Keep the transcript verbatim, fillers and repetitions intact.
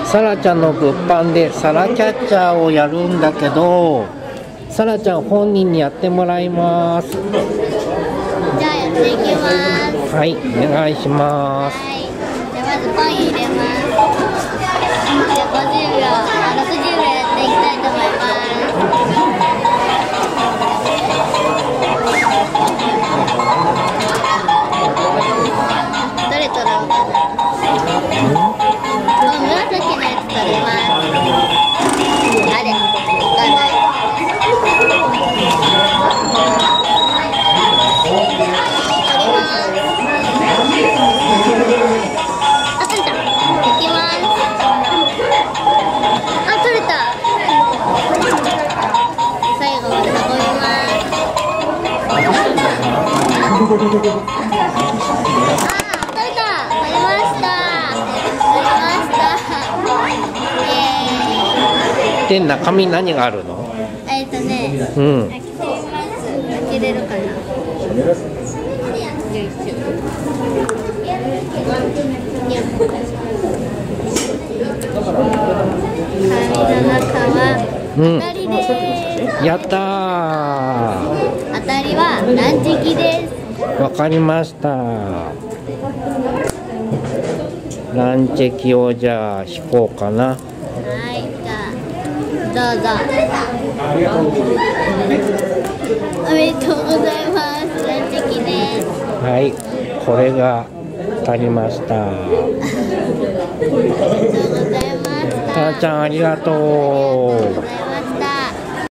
さらちゃんの物販でサラキャッチャーをやるんだけど、さらちゃん本人にやってもらいます。 じゃあやっていきます。 はい、お願いします。 はい、じゃあまずパン入れます。じゃあごじゅうびょう、あろくじゅうびょうやっていきたいと思います。どれ取ろうかな。この紫のやつ取ります。あれ、わかんない。あー、取れた。取れました。取れました。イエーイ。 で、中身何があるの？ えっとね、 うん。 開けてみます。開けれるかな。よいしょ。紙の中は当たりです。 やったー。 当たりはランチ機です。 わかりました。ランチェキをじゃあ引こうかな。 はい、じゃあどうぞ。おめでとうございます。ランチェキです。 はい、これが当たりました。 ありがとうございました。 さらちゃんありがとう。